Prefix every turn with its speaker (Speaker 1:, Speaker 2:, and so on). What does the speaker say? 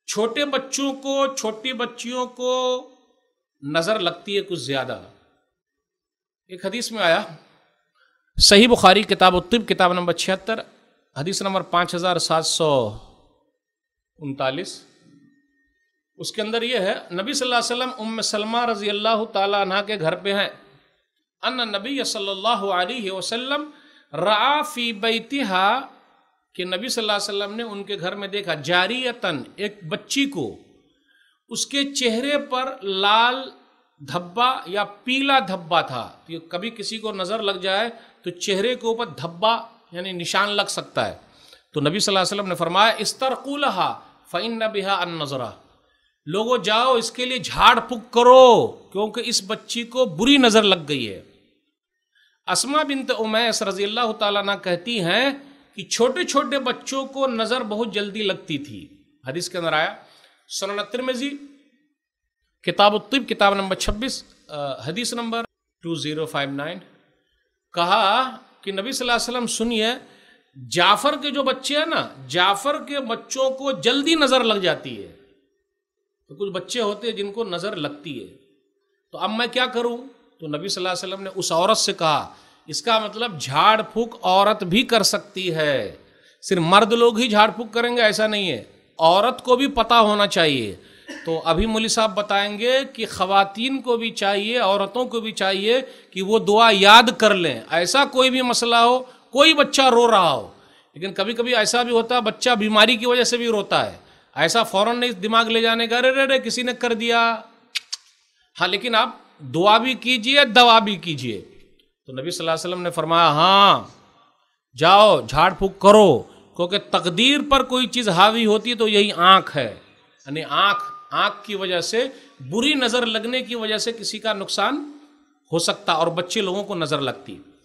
Speaker 1: چھوٹے بچوں کو، چھوٹی بچیوں کو نظر لگتی ہے کچھ زیادہ۔ ایک حدیث میں آیا، صحیح بخاری کتاب الطب کتاب نمبر 76 حدیث نمبر 5739، اس کے اندر یہ ہے، نبی صلی اللہ علیہ وسلم ام سلمہ رضی اللہ تعالی عنہ کے گھر پہ ہیں، ان نبی صلی اللہ علیہ وسلم رعا فی بیتہا، کہ نبی صلی اللہ علیہ وسلم نے ان کے گھر میں دیکھا، جاریتن، ایک بچی کو، اس کے چہرے پر لال دھبا یا پیلا دھبا تھا۔ کبھی کسی کو نظر لگ جائے تو چہرے کے اوپر دھبا یعنی نشان لگ سکتا ہے، تو نبی صلی اللہ علیہ وسلم نے فرمایا استرقوا لہا فإن بها النظرہ، لوگوں جاؤ اس کے لیے جھاڑ پھونک کرو کیونکہ اس بچی کو بری نظر لگ گئی ہے۔ اسماء بنت امیس رضی اللہ تعالیٰ عنہ کہتی ہیں کہ چھوٹے چھوٹے بچوں کو نظر بہت جلدی لگتی تھی۔ حدیث کے اندر آیا، سنن ترمذی کتاب الطب کتاب نمبر 26 حدیث نمبر 2059، کہا کہ نبی صلی اللہ علیہ وسلم سنیے، جعفر کے جو بچے ہیں نا، جعفر کے بچوں کو جلدی نظر لگ جاتی ہے، تو کچھ بچے ہوتے ہیں جن کو نظر لگتی ہے، تو اب میں کیا کروں؟ تو نبی صلی اللہ علیہ وسلم نے اس عورت سے کہا، اس کا مطلب جھاڑ پھونک عورت بھی کر سکتی ہے، صرف مرد لوگ ہی جھاڑ پھونک کریں گے ایسا نہیں ہے، عورت کو بھی پتہ ہونا چاہیے۔ تو ابھی مولوی صاحب بتائیں گے کہ خواتین کو بھی چاہیے، عورتوں کو بھی چاہیے کہ وہ دعا یاد کر لیں، ایسا کوئی بھی مسئلہ ہو، کوئی بچہ رو رہا ہو، لیکن کبھی کبھی ایسا بھی ہوتا ہے بچہ بیماری کی وجہ سے بھی روتا ہے، ایسا فوراً نہیں دماغ لے جانے کا ارے کسی نے کر دیا، ہاں لیکن آپ دعا بھی کیجئے، دوا بھی کیجئے۔ تو نبی صلی اللہ علیہ وسلم نے فرمایا ہاں جاؤ جھاڑ پھونک کرو، کیونکہ تقدیر پر کوئی چیز حاوی ہوتی ہے تو یہی آنکھ ہے، یعنی آنکھ کی وجہ سے، بری نظر لگنے کی وجہ سے کسی کا نقصان ہو سکتا اور بچے لوگوں کو نظر لگتی۔